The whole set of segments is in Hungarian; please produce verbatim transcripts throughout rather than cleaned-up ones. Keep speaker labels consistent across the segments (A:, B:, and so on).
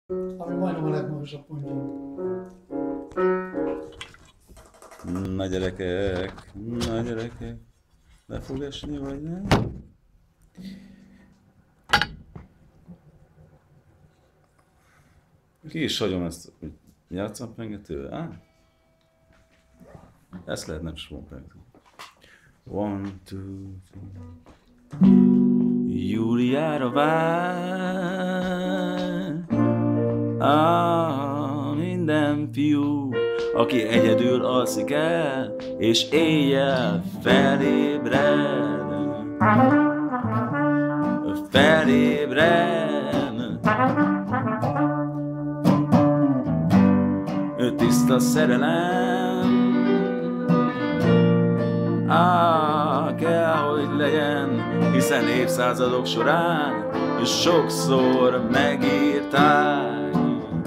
A: Ami majdnem a legmagasabb pontja.
B: Na gyerekek, na gyerekek, le fog esni vagy nem? Ki is hagyom ezt, hogy játszom pengetővel? Á? Ezt lehet nem small pengető. One, two, three. Júliára vár ah, minden fiú, aki egyedül alszik el, és éjjel felébred. Felébred. Tiszta szerelem ah, kell, hogy legyen, hiszen évszázadok során sokszor megírták,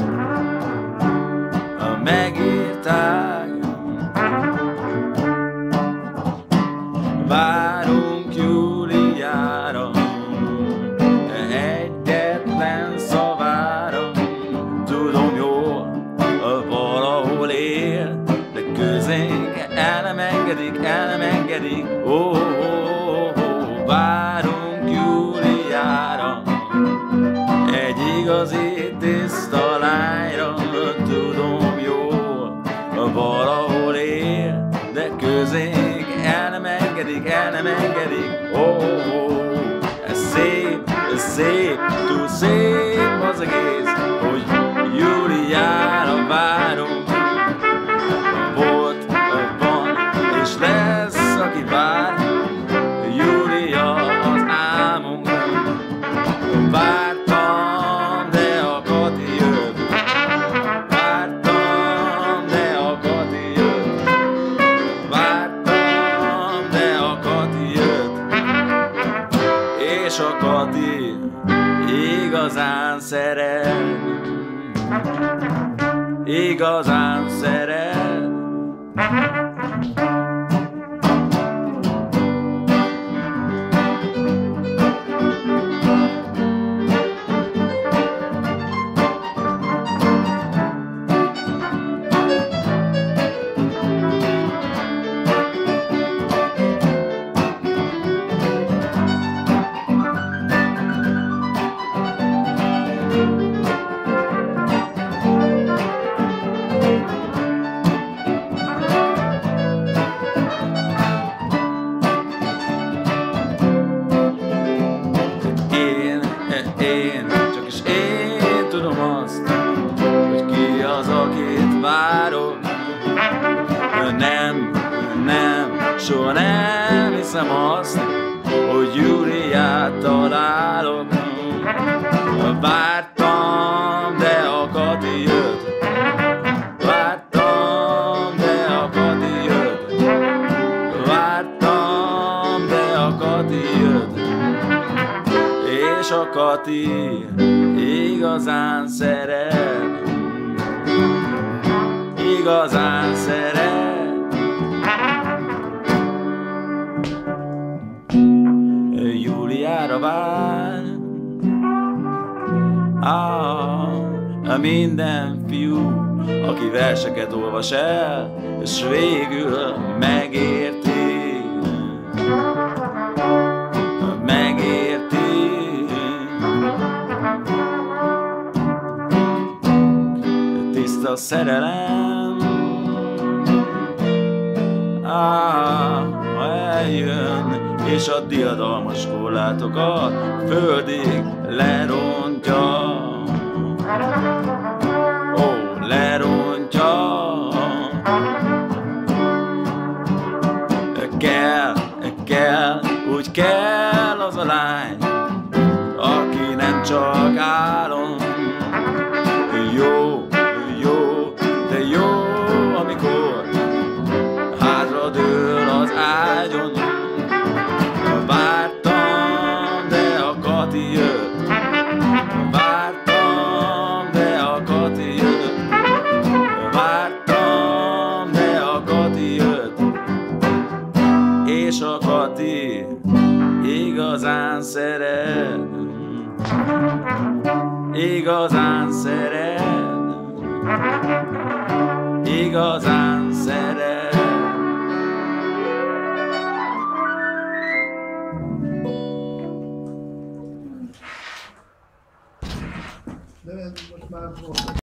B: megírták. Várunk Júliára, egyetlen szavára. Tudom jól, valahol él, de közénk el nem engedik, el nem engedik. Ó, oh, oh, oh, oh. Várunk Júliára, egy igazi tiszta lányra. Tudom jól, valahol él, de közénk el nem engedik, el nem engedik. Ó, oh, oh, oh. Ez szép, ez szép, túl szép az egész, hogy Júliára várunk. Volt, van, és lesz, aki vár. Júlia az álmunkban. Vártam, de a Kati jött. Vártam, de a Kati jött. Vártam, de a Kati jött. És a Kati igazán szeret. Igazán szeret. Soha nem hiszem azt, hogy Júliát találok. Vártam, de a Kati jött. Vártam, de a Kati jött. Vártam, de a Kati jött. És a Kati igazán szeret. Igazán szeret. Júliára vár ah, minden fiú, aki verseket olvas el, és végül megérti, megérti. Tiszta szerelem ah, eljön, és a diadalmas korlátokat földig lerontja. Ó, lerontja. Kell, kell, úgy kell az a lány, aki nem csak álom. Jó, jó, de jó, amikor hátradől az ágyon. Vártam, de a Kati jött. Vártam, de a Kati jött. Vártam, de a Kati jött. És a Kati igazán szeret. Igazán igazán szeret, igazán szeret.
A: De ez most már volt.